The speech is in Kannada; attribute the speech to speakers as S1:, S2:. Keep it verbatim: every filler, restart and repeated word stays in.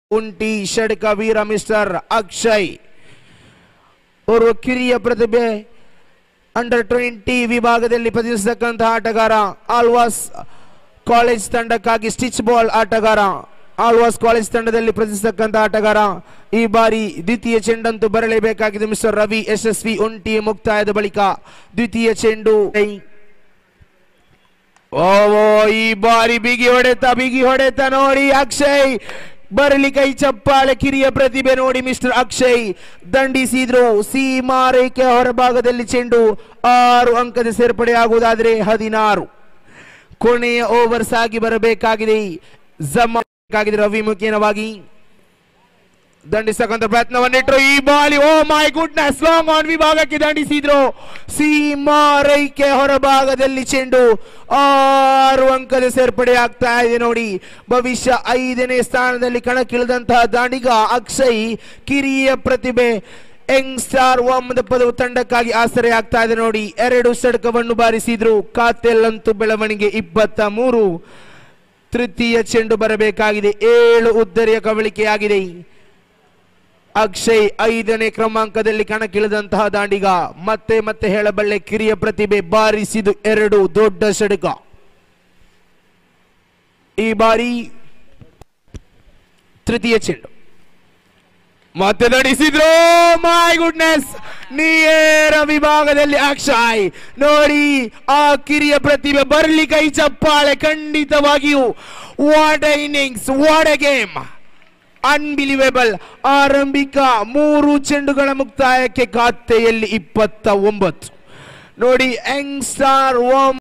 S1: ಉಂಟಿ ಷಡ್ಕ ವೀರ ಮಿಸ್ಟರ್ ಅಕ್ಷಯ್ ಓರ್ವ ಕಿರಿಯ ಪ್ರತಿಭೆ ಅಂಡರ್ ಟ್ವೆಂಟಿ ವಿಭಾಗದಲ್ಲಿ ಪ್ರತಿನಿಧಿಸತಕ್ಕಂತಹ ಆಟಗಾರ ಆಳ್ವಾಸ್ ಕಾಲೇಜ್ ತಂಡಕ್ಕಾಗಿ ಸ್ಟಿಚ್ ಬಾಲ್ ಆಟಗಾರ ಆಳ್ವಾಸ್ ಕಾಲೇಜ್ ತಂಡದಲ್ಲಿ ಪ್ರತಿನಿಧಿಸತಕ್ಕಂತಹ ಆಟಗಾರ ಈ ಬಾರಿ ದ್ವಿತೀಯ ಚೆಂಡಂತೂ ಬರಲೇಬೇಕಾಗಿದೆ ಮಿಸ್ಟರ್ ರವಿ ಯಶಸ್ವಿ ಉಂಟಿ ಮುಕ್ತಾಯದ ಬಳಿಕ ದ್ವಿತೀಯ ಚೆಂಡು ಓ ಈ ಬಾರಿ ಬಿಗಿ ಹೊಡೆತ ಬಿಗಿ ಹೊಡೆತ ನೋಡಿ ಅಕ್ಷಯ್ ಬರಲಿ ಕೈ ಚಪ್ಪಾಳೆ ಕಿರಿಯ ಪ್ರತಿಭೆ ನೋಡಿ ಮಿಸ್ಟರ್ ಅಕ್ಷಯ್ ದಂಡಿಸಿದ್ರು ಸೀಮಾ ರೇಖೆ ಹೊರಭಾಗದಲ್ಲಿ ಚೆಂಡು ಆರು ಅಂಕದ ಸೇರ್ಪಡೆಯಾಗುವುದಾದರೆ ಹದಿನಾರು ಕೊನೆಯ ಓವರ್ ಸಾಗಿ ಬರಬೇಕಾಗಿದೆ ಜಮ್ಮ ರವಿ ಮುಖೇನವಾಗಿ ದಂಡಿಸತಕ್ಕಂಥ ಪ್ರಯತ್ನವನ್ನಿಟ್ಟರು ಈ ಬಾಲಿ oh my goodness long on ವಿಭಾಗಕ್ಕೆ ದಂಡಿಸಿದ್ರು ಸೀಮಾ ರೇಖೆ ಹೊರಭಾಗದಲ್ಲಿ ಚೆಂಡು ಆರು ಅಂಕದ ಸೇರ್ಪಡೆ ಆಗ್ತಾ ಇದೆ ನೋಡಿ ಭವಿಷ್ಯ ಐದನೇ ಸ್ಥಾನದಲ್ಲಿ ಕಣಕ್ಕಿಳಿದಂತಹ ದಾಂಡಿಗ ಅಕ್ಷಯ್ ಕಿರಿಯ ಪ್ರತಿಭೆ ಯಂಗ್ ಸ್ಟಾರ್ ಒಮ್ಮದ ಪದವು ತಂಡಕ್ಕಾಗಿ ಆಸರೆ ಆಗ್ತಾ ಇದೆ ನೋಡಿ ಎರಡು ಷಡ್ಕವನ್ನು ಬಾರಿಸಿದ್ರು ಖಾತೆಯಲ್ಲಂತೂ ಬೆಳವಣಿಗೆ ಇಪ್ಪತ್ತ ಮೂರು ತೃತೀಯ ಚೆಂಡು ಬರಬೇಕಾಗಿದೆ ಏಳು ಉದ್ದರಿಯ ಕಬಳಿಕೆಯಾಗಿದೆ ಅಕ್ಷಯ್ ಐದನೇ ಕ್ರಮಾಂಕದಲ್ಲಿ ಕಣಕ್ಕಿಳಿದಂತಹ ದಾಂಡಿಗ ಮತ್ತೆ ಮತ್ತೆ ಹೇಳಬಲ್ಲೆ ಕಿರಿಯ ಪ್ರತಿಭೆ ಬಾರಿಸಿದು ಎರಡು ದೊಡ್ಡ ಷಡ್ಕ ಈ ಬಾರಿ ತೃತೀಯ ಚೆಂಡು ಮತ್ತೆ ದಂಡಿಸಿದ್ರು ಮೈ ಗುಡ್ನೆಸ್ ನೇರ ವಿಭಾಗದಲ್ಲಿ ಅಕ್ಷಯ್ ನೋಡಿ ಆ ಕಿರಿಯ ಪ್ರತಿಭೆ ಬರ್ಲಿ ಕೈ ಚಪ್ಪಾಳೆ ಖಂಡಿತವಾಗಿಯೂ what a innings what a game unbelievable ಆರಂಭಿಕ ಮೂರು ಚೆಂಡುಗಳ ಮುಕ್ತಾಯಕ್ಕೆ ಖಾತೆಯಲ್ಲಿ ಇಪ್ಪತ್ತ ಒಂಬತ್ತು ನೋಡಿ ಯಂಗ್ ಸ್ಟಾರ್